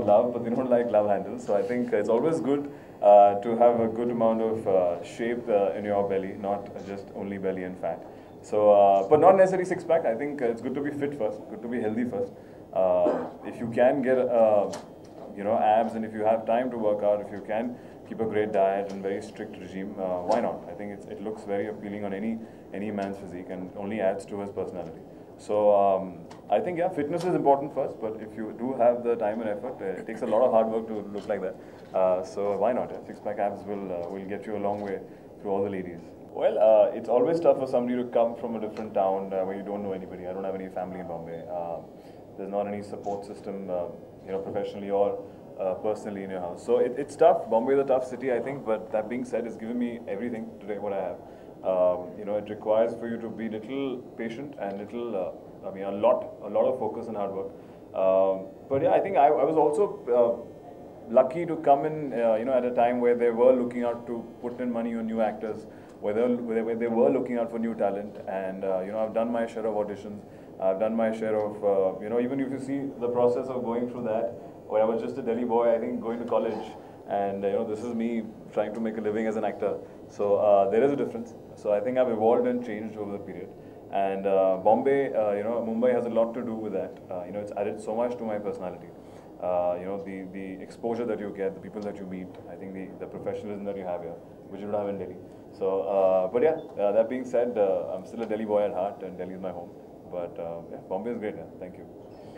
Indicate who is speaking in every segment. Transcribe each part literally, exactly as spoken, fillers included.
Speaker 1: love, but they don't like love handles. So I think it's always good uh, to have a good amount of uh, shape uh, in your belly, not just only belly and fat. So, uh, but not necessarily six pack. I think it's good to be fit first, good to be healthy first. Uh, if you can get, uh, you know, abs, and if you have time to work out, if you can keep a great diet and very strict regime, uh, why not? I think it's, it looks very appealing on any any man's physique and only adds to his personality. So um, I think yeah, fitness is important first, but if you do have the time and effort, uh, it takes a lot of hard work to look like that. Uh, so why not? Yeah? Six pack abs will uh, will get you a long way through all the ladies. Well, uh, it's always tough for somebody to come from a different town uh, where you don't know anybody. I don't have any family in Bombay. Uh, there's not any support system, uh, you know, professionally or uh, personally in your house. So it, it's tough. Bombay is a tough city, I think. But that being said, it's given me everything today what I have. Um, you know, it requires for you to be little patient and little, uh, I mean, a lot, a lot of focus and hard work. Um, but yeah, I think I, I was also uh, lucky to come in, uh, you know, at a time where they were looking out to put in money on new actors, where they, where they were looking out for new talent. And uh, you know, I've done my share of auditions. I've done my share of, uh, you know, even if you see the process of going through that. When I was just a Delhi boy, I think going to college, and uh, you know, this is me trying to make a living as an actor. So uh, there is a difference. So I think I've evolved and changed over the period. And uh, Bombay, uh, you know, Mumbai has a lot to do with that. Uh, you know, it's added so much to my personality. Uh, you know, the, the exposure that you get, the people that you meet, I think the, the professionalism that you have here, which you don't have in Delhi. So, uh, but yeah, uh, that being said, uh, I'm still a Delhi boy at heart, and Delhi is my home. But uh, yeah, Bombay is great, yeah. Thank you.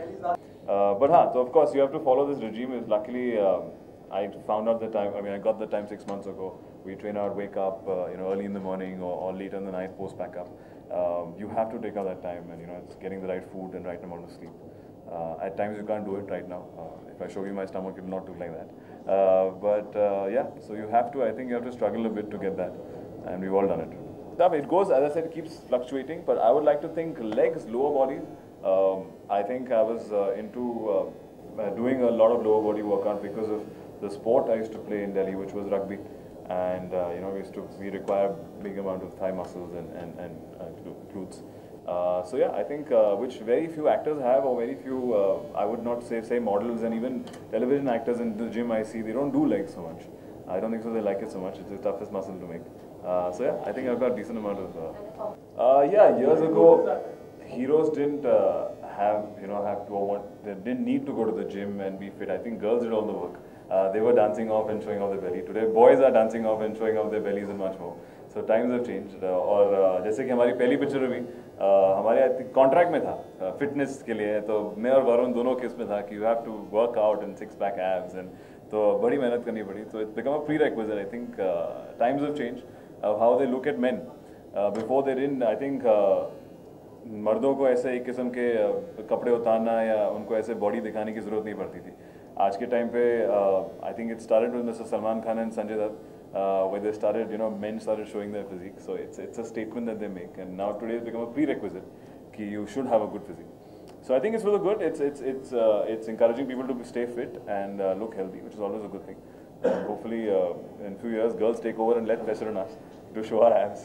Speaker 1: Uh, but huh, so of course you have to follow this regime. Is luckily um, I found out the time. I mean, I got the time six months ago. We train out, wake up, uh, you know, early in the morning or, or late in the night, post pack up. Um, you have to take out that time, and you know, it's getting the right food and right amount of sleep. Uh, at times you can't do it right now. Uh, if I show you my stomach, it will not look like that. Uh, but uh, yeah, so you have to. I think you have to struggle a bit to get that, and we've all done it. It goes, as I said, it keeps fluctuating. But I would like to think legs, lower body. Um, I think I was uh, into uh, doing a lot of lower body workout because of the sport I used to play in Delhi, which was rugby. And uh, you know, we used to we require big amount of thigh muscles and and, and uh, glutes. Uh, so yeah, I think uh, which very few actors have, or very few uh, I would not say say models, and even television actors in the gym I see, they don't do legs so much. I don't think so. They like it so much. It's the toughest muscle to make. Uh, so yeah, I think I've got a decent amount of. Uh, uh, yeah, years ago, heroes didn't uh, have you know have to want they didn't need to go to the gym and be fit. I think girls did all the work. Uh, they were dancing off and showing off their belly. Today, boys are dancing off and showing off their bellies and much more. So times have changed. Uh, और uh, जैसे कि हमारी पहली picture में भी uh, हमारे contract में था फिटनेस uh, के लिए, तो मैं और वरुण दोनों के इसमें था कि you have to work out and six pack abs, and तो बड़ी मेहनत करनी पड़ी. So it's become a prerequisite. I think uh, times have changed of how they look at men. Uh, before they didn't. I think. Uh, मर्दों को ऐसे एक किस्म के कपड़े उतारना या उनको ऐसे बॉडी दिखाने की ज़रूरत नहीं पड़ती थी. आज के टाइम पे I think it started with mister Salman Khan and Sanjay Dutt, where they started, you know, men started showing their physique. So it's it's a statement that they make, and now today it's become a prerequisite that you should have a good physique. So I think it's for the good. It's it's it's uh, it's encouraging people to stay fit and uh, look healthy, which is always a good thing. And hopefully, uh, in a few years, girls take over and let pressure on us to show our abs.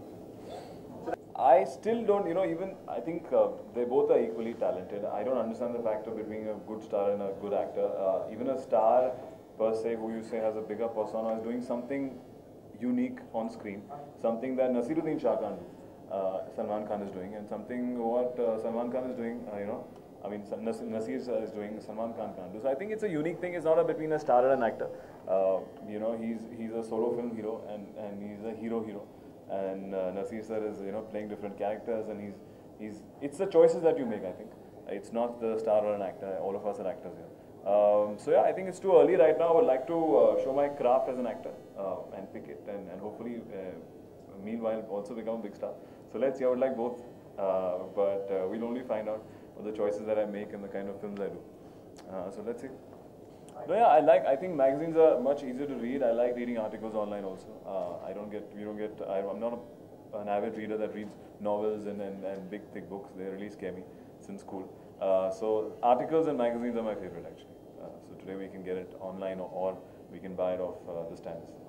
Speaker 1: I still don't, you know, even I think uh, they both are equally talented. I don't understand the factor between a good star and a good actor. Uh, even a star per se, who you say has a bigger persona, is doing something unique on screen, something that Naseeruddin Shah can't do. Uh, Salman Khan is doing, and something what uh, Salman Khan is doing, uh, you know, I mean, Nas Nasir is doing, Salman Khan can't do. So I think it's a unique thing. It's not a between a star and an actor. Uh, you know, he's he's a solo film hero, and and he's a hero hero. And uh, Nasir sir is, you know, playing different characters, and he's he's it's the choices that you make. I think it's not the star or an actor. All of us are actors here. Um, so yeah, I think it's too early right now. I would like to uh, show my craft as an actor uh, and pick it, and and hopefully, uh, meanwhile, also become a big star. So let's see. I would like both, uh, but uh, we'll only find out with the choices that I make and the kind of films I do. Uh, so let's see. No, yeah, I like. I think magazines are much easier to read. I like reading articles online also. Uh, I don't get. You don't get. I, I'm not a, an avid reader that reads novels and, and, and big thick books. They really scare me since school. Uh, so articles and magazines are my favorite actually. Uh, so today we can get it online, or, or we can buy it off uh, the stands.